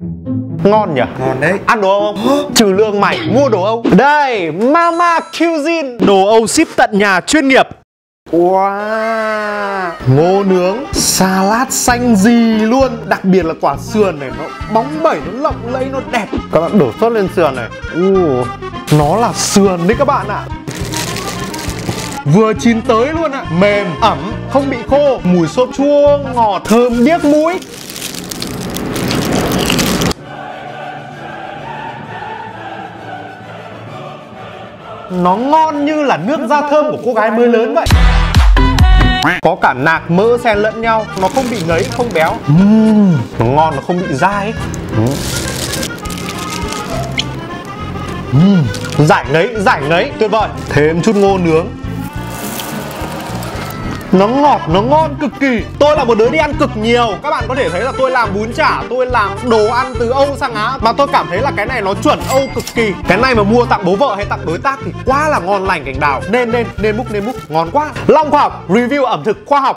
Ngon nhỉ? Ngon đấy. Ăn đồ Âu không? Trừ lương mày, mua đồ Âu. Đây, Mama Cuisine, đồ Âu ship tận nhà chuyên nghiệp. Wow, ngô nướng, salad xanh gì luôn. Đặc biệt là quả sườn này, nó bóng bẩy, nó lộng lẫy, nó đẹp. Các bạn đổ sốt lên sườn này. Nó là sườn đấy các bạn ạ. Vừa chín tới luôn ạ. Mềm, ẩm, không bị khô. Mùi sốt chua, ngọt, thơm điếc mũi. Nó ngon như là nước da thơm của cô gái mới lớn vậy. Có cả nạc mỡ xen lẫn nhau. Nó không bị ngấy, không béo. Nó ngon, nó không bị dai ấy. Giải ngấy, tuyệt vời. Thêm chút ngô nướng. Nó ngọt, nó ngon cực kỳ. Tôi là một đứa đi ăn cực nhiều. Các bạn có thể thấy là tôi làm bún chả, tôi làm đồ ăn từ Âu sang Á, mà tôi cảm thấy là cái này nó chuẩn Âu cực kỳ. Cái này mà mua tặng bố vợ hay tặng đối tác thì quá là ngon lành cành đào. Nên múc, ngon quá. Long Khoa học, review ẩm thực khoa học.